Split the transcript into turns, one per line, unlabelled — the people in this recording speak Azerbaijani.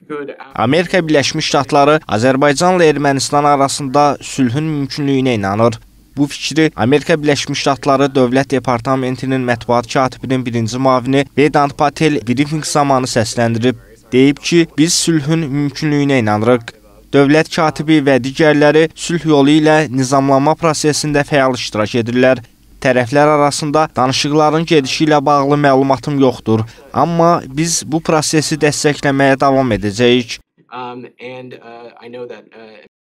Amerika Birləşmiş Ştatları Azərbaycanla Ermənistan arasında sülhün mümkünlüyünə inanır. Bu fikri Amerika Birləşmiş Ştatları Dövlət Departamentinin mətbuat katibinin birinci müavini Vedant Patel briefing zamanı səsləndirib. Deyib ki, biz sülhün mümkünlüyünə inanırıq. Dövlət katibi və digərləri sülh yolu ilə nizamlanma prosesində fəal iştirak edirlər. Tərəflər arasında danışıqların gedişi ilə bağlı məlumatım yoxdur. Amma biz bu prosesi dəstəkləməyə davam edəcəyik.